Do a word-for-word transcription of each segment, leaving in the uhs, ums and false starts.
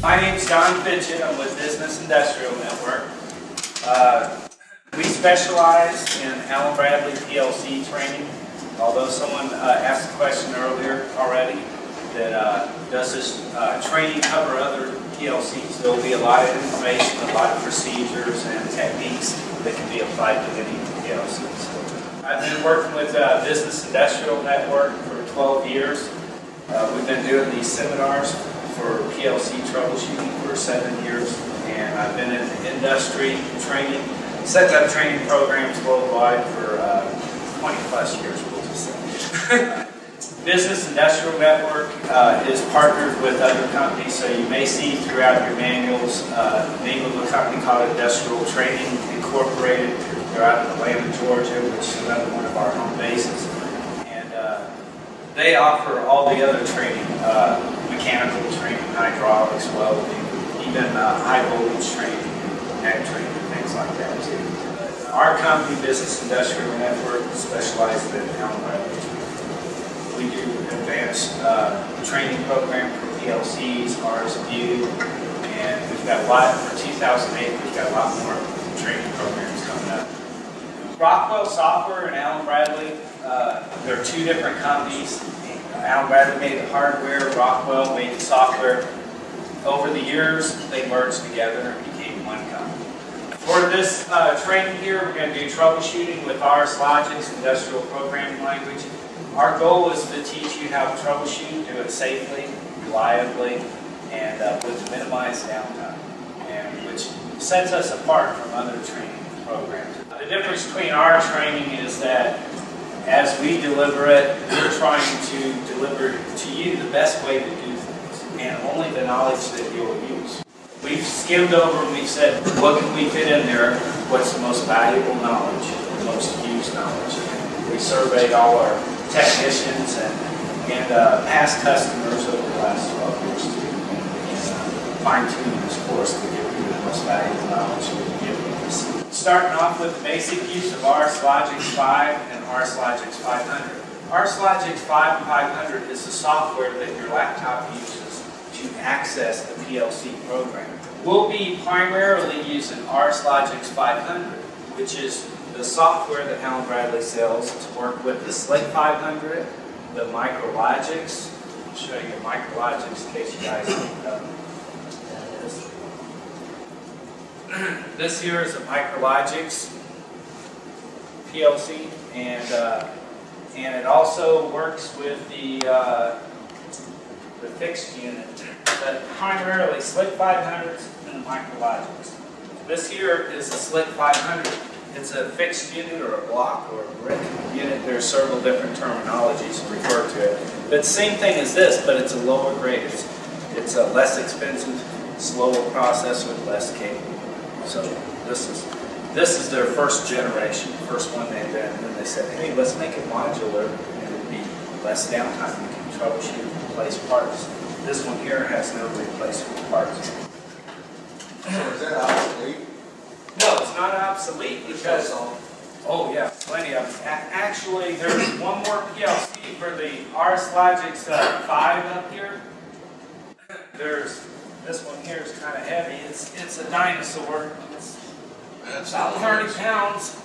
My name's John Fitchett. I'm with Business Industrial Network. Uh, we specialize in Allen Bradley P L C training. Although someone uh, asked a question earlier already, that uh, does this uh, training cover other P L Cs? There will be a lot of information, a lot of procedures and techniques that can be applied to any P L Cs. I've been working with uh, Business Industrial Network for twelve years. Uh, we've been doing these seminars for P L C troubleshooting for seven years, and I've been in industry training, setting up training programs worldwide for uh, twenty plus years, we'll just say. Business Industrial Network uh, is partnered with other companies, so you may see throughout your manuals uh, the name of a company called Industrial Training Incorporated. They're out in Atlanta, Georgia, which is another one of our home bases. And uh, they offer all the other training, uh, mechanical training, hydraulics, welding, even uh, high voltage training, neck training, things like that too. But our company, Business Industrial Network, specializes in Allen Bradley. We do advanced uh, training program for P L Cs, ours View, and we've got a lot for two thousand eight. We've got a lot more training programs coming up. Rockwell Software and Allen Bradley, uh, they're two different companies. Allen Bradley made the hardware, Rockwell made the software. Over the years, they merged together and became one company. For this uh, training here, we're going to do troubleshooting with R S Logix industrial programming language. Our goal is to teach you how to troubleshoot, do it safely, reliably, and uh, with minimized downtime, and which sets us apart from other training programs. The difference between our training is that as we deliver it, we're trying to deliver to you the best way to do things, and only the knowledge that you'll use. We've skimmed over and we've said, what can we fit in there? What's the most valuable knowledge, the most used knowledge? We surveyed all our technicians and, and uh, past customers over the last twelve years too, and uh, fine-tune this course to give you the most valuable knowledge we can give you. Starting off with the basic use of R S Logix five and R S Logix five hundred. R S Logix five and five hundred is the software that your laptop uses to access the P L C program. We'll be primarily using R S Logix five hundred, which is the software that Allen Bradley sells to work with the Slick five hundred, the MicroLogix. I'll show you a MicroLogix in case you guys don't know. This here is a MicroLogix P L C, and uh, and it also works with the uh, the fixed unit, but primarily Slick five hundreds and the MicroLogix. This here is the Slick five hundred. It's a fixed unit or a block or a brick unit. There's several different terminologies to refer to it. But the same thing as this, but it's a lower grade. It's, it's a less expensive, slower processor, less cable. So this is this is their first generation, first one they invented. And then they said, hey, let's make it modular and it'll be less downtime. You can troubleshoot and replace parts. This one here has no replacement parts. So is that obsolete? No, it's not obsolete because, oh yeah, plenty of them. Actually, there's one more P L C for the R S Logix uh, five up here. There's, this one here is kind of heavy. It's, it's a dinosaur. It's about thirty pounds.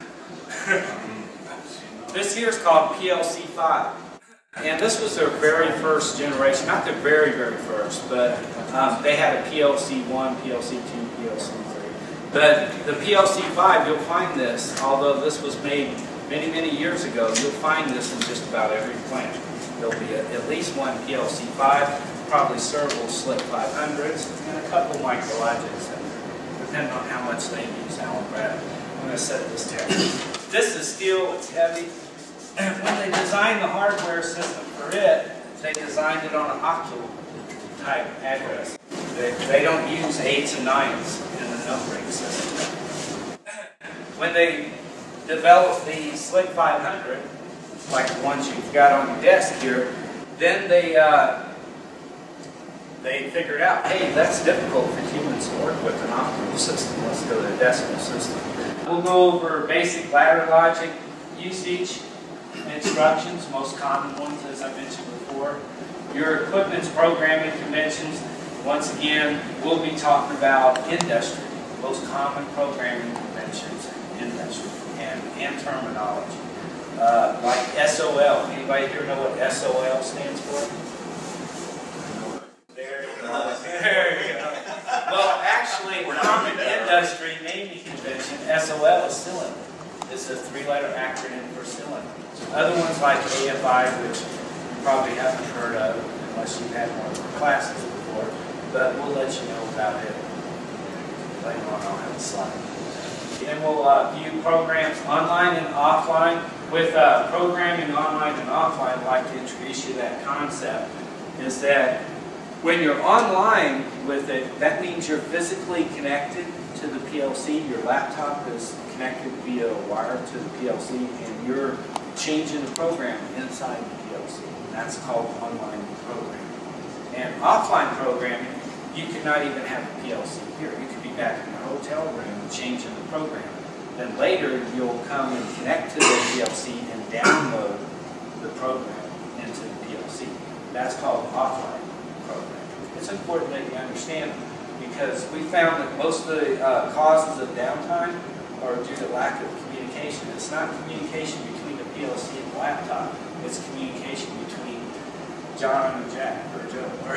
This here is called P L C five. And this was their very first generation, not their very, very first, but um, they had a P L C one, P L C two, P L C three. But the P L C five, you'll find this, although this was made many, many years ago, you'll find this in just about every plant. There'll be a, at least one P L C five, probably several Slick five hundreds, and a couple MicroLogix, depending on how much they use Allen Bradley. I'm going to set this down. This is steel, it's heavy. And when they designed the hardware system for it, they designed it on an octal type address. They, they don't use eights and nines in the numbering system. When they developed the Slick five hundred, like the ones you've got on your desk here, then they uh, they figured out, hey, that's difficult for humans to work with an octal system. Let's go to a decimal system. We'll go over basic ladder logic usage, instructions, most common ones as I mentioned before. Your equipment's programming conventions. Once again, we'll be talking about industry, most common programming conventions in industry, and, and terminology. Uh, like S O L. Anybody here know what S O L stands for? There you go. There you go. Well, actually, common industry naming convention, S O L is cylinder. It's a three-letter acronym for cylinder. Other ones like A F I, which you probably haven't heard of unless you've had one of the classes before, but we'll let you know about it later on. I'll have a slide. And we'll uh, view programs online and offline. With uh, programming online and offline, I'd like to introduce you to that concept, is that when you're online with it, that means you're physically connected to the P L C. Your laptop is connected via a wire to the P L C, and you're changing the program inside the P L C. And that's called online programming. And offline programming, you could not even have a P L C here. You could be back in your hotel room changing the program. Then later, you'll come and connect to the P L C and download the program into the P L C. That's called offline programming. It's important that you understand because we found that most of the uh, causes of downtime are due to lack of communication. It's not communication between the P L C and the laptop. It's communication between John and Jack, or Joe, or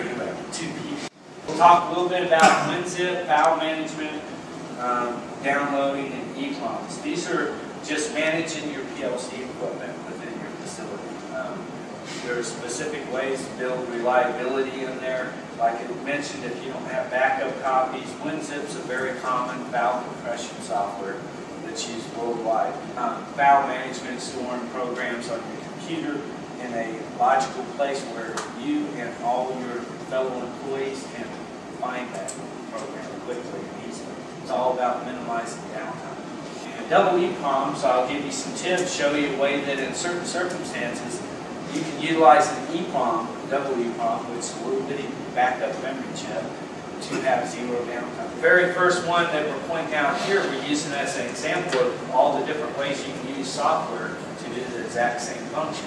two people. We'll talk a little bit about WinZip, file management, um, downloading, and E PROMs. These are just managing your P L C equipment within your facility. Um, there are specific ways to build reliability in there. Like I mentioned, if you don't have backup copies, WinZip's a very common file compression software that's used worldwide. Um, file management, storing programs on your computer in a logical place where you and all your fellow employees can find that program quickly and easily. It's all about minimizing downtime. And double E PROM, so I'll give you some tips, show you a way that in certain circumstances you can utilize an E PROM, double E PROM, which is a little bitty backup memory chip, to have zero downtime. The very first one that we're pointing out here, we're using as an example of all the different ways you can use software to do the exact same function,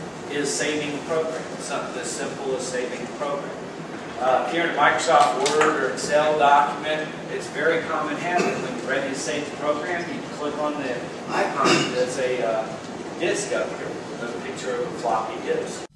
is saving the program. Something as simple as saving the program. Uh, here in a Microsoft Word or Excel document, it's very common habit when you're ready to save the program, you click on the icon that's a uh, disk up here with a picture of a floppy disk.